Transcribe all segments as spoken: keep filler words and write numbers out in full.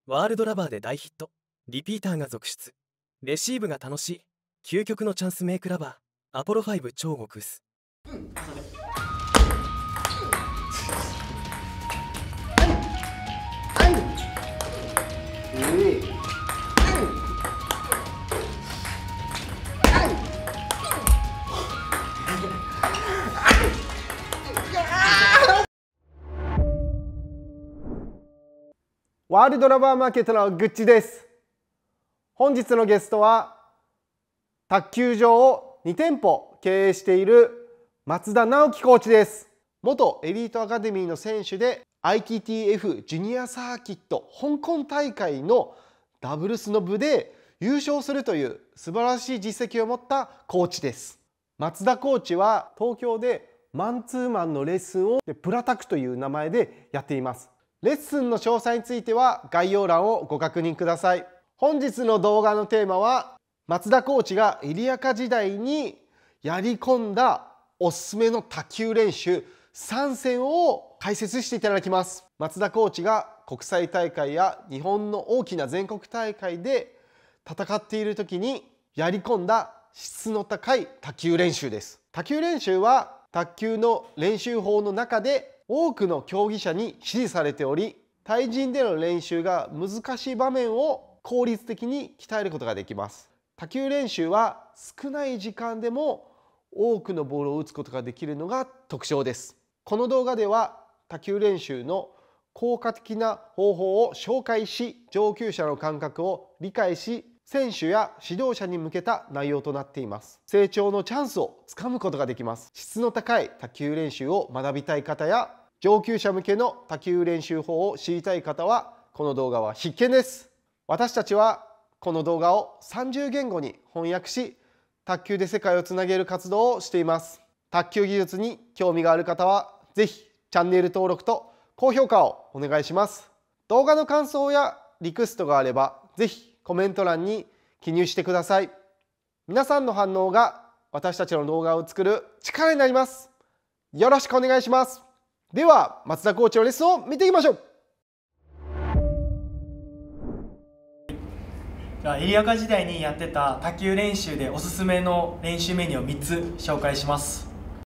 ワールドラバーで大ヒット。リピーターが続出。レシーブが楽しい。究極のチャンスメイクラバー。アポロファイブ超極薄。うん、 ワールドラバーマーケットのグッチです。本日のゲストは卓球場をに店舗経営している松田直樹コーチです。元エリートアカデミーの選手で アイティーティーエフ ジュニアサーキット香港大会のダブルスの部で優勝するという素晴らしい実績を持ったコーチです。松田コーチは東京でマンツーマンのレッスンをプラタクという名前でやっています。レッスンの詳細については概要欄をご確認ください。本日の動画のテーマは松田コーチがエリアカ時代にやり込んだおすすめの卓球練習さん選を解説していただきます。松田コーチが国際大会や日本の大きな全国大会で戦っている時にやり込んだ質の高い卓球練習です。卓球練習は卓球の練習法の中で多くの競技者に支持されており、対人での練習が難しい場面を効率的に鍛えることができます。卓球練習は少ない時間でも多くのボールを打つことができるのが特徴です。この動画では卓球練習の効果的な方法を紹介し、上級者の感覚を理解し、選手や指導者に向けた内容となっています。成長のチャンスをつかむことができます。質の高い卓球練習を学びたい方や上級者向けの卓球練習法を知りたい方はこの動画は必見です。私たちはこの動画をさんじゅう言語に翻訳し、卓球で世界をつなげる活動をしています。卓球技術に興味がある方はぜひチャンネル登録と高評価をお願いします。動画の感想やリクエストがあればぜひコメント欄に記入してください。皆さんの反応が私たちの動画を作る力になります。よろしくお願いします。では松田コーチのレッスンを見ていきましょう。 エリアカ時代にやってた卓球練習でおすすめの練習メニューをみっつ紹介します。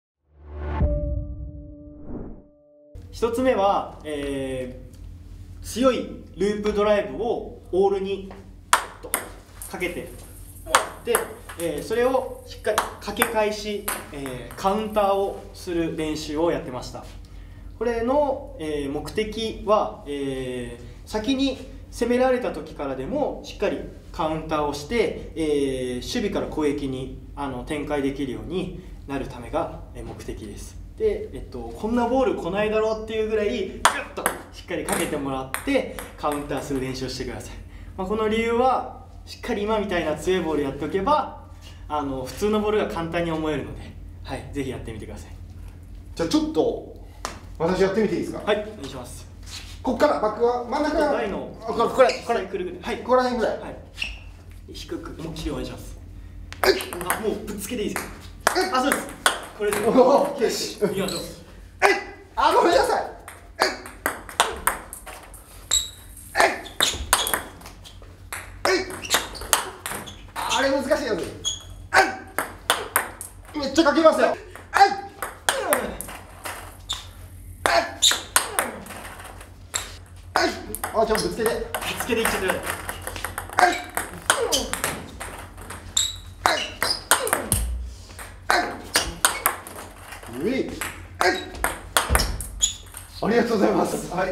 ひとつめは、えー、強いループドライブをオールにかけてで、えー、それをしっかりかけ返し、えー、カウンターをする練習をやってました。これの、えー、目的は、えー、先に攻められた時からでもしっかりカウンターをして、えー、守備から攻撃にあの展開できるようになるためが目的です。で、えっと、こんなボール来ないだろうっていうぐらいギュッとしっかりかけてもらってカウンターする練習をしてください。まあ、この理由はしっかり今みたいな強いボールやっておけばあの普通のボールが簡単に思えるので、はい、ぜひやってみてください。 じゃあちょっと私やってみていいですか。 はい、お願いします。 ここからバックは真ん中台のこれこれこれくるぐる、はい、 ここら辺ぐらい、 はい、低く思いっきりお願いします。あ、もうぶっつけでいいですか。あ、そうです。これでよし、いきましょう。 あ、ごめんなさい。あれ難しいやつ。めっちゃかけますよ。あ、ちょっとぶつけて。ぶつけていっちゃってください。 ありがとうございます。はい。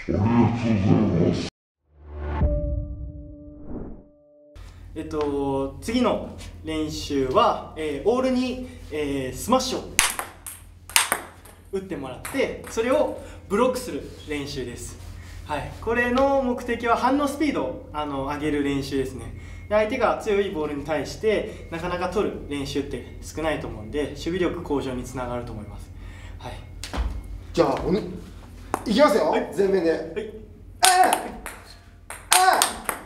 えっと、次の練習は、えー、オールに、えー、スマッシュを打ってもらってそれをブロックする練習です、はい、これの目的は反応スピードをあの上げる練習ですね。で相手が強いボールに対してなかなか取る練習って少ないと思うんで守備力向上につながると思います、はい、 じゃあおにいきますよ、はい、全面で、はい、ああ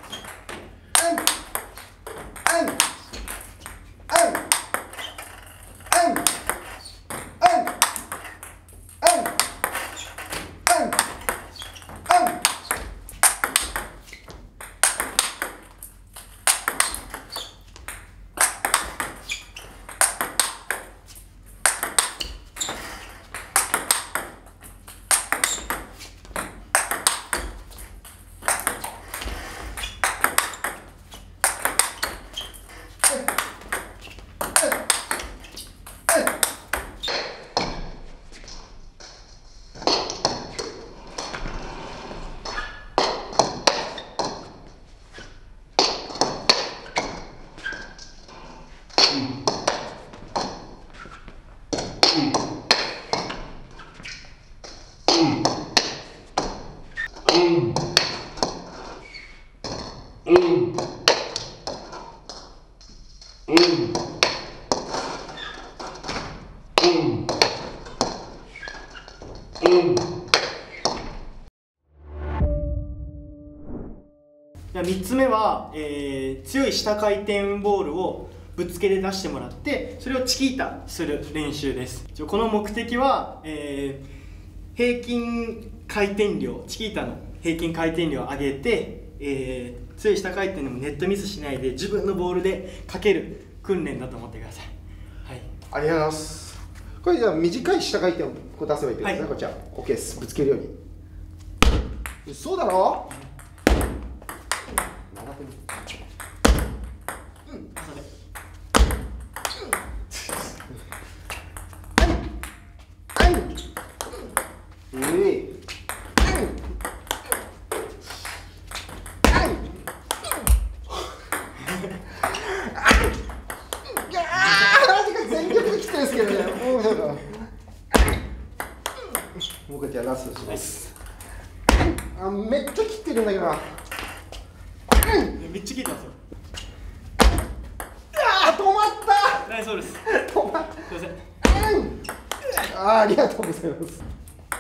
みっつめは、えー、強い下回転ボールをぶつけで出してもらってそれをチキータする練習です。この目的は、えー、平均回転量チキータの平均回転量を上げて、えー、強い下回転でもネットミスしないで自分のボールでかける訓練だと思ってください、はい、 ありがとうございます。これじゃあ短い下回転をこう出せばいいってことですね、はい、こちら OK です。ぶつけるようにそうだろううん、朝で全力で来てるんですけどね。もうなんか僕じゃあラストします。あ、めっちゃ切ってるんだけどな。 めっちゃ切ってますよ。 あ、止まった。 はい、そうです。 止まった。 すいません。 あ、ありがとうございます。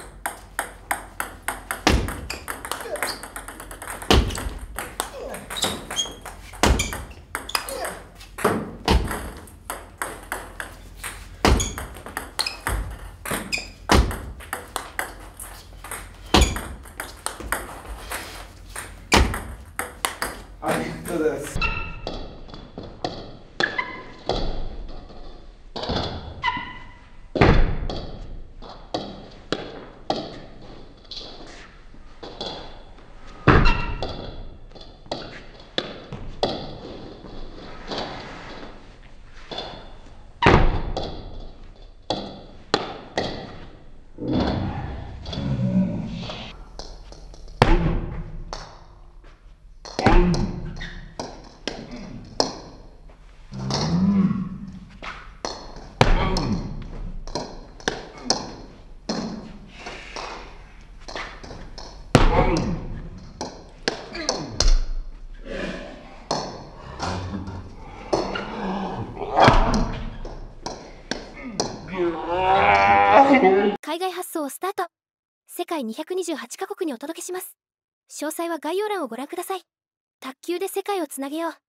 ありがとうございます。 海外発送をスタート。世界にひゃくにじゅうはちカ国にお届けします。詳細は概要欄をご覧ください。卓球で世界をつなげよう。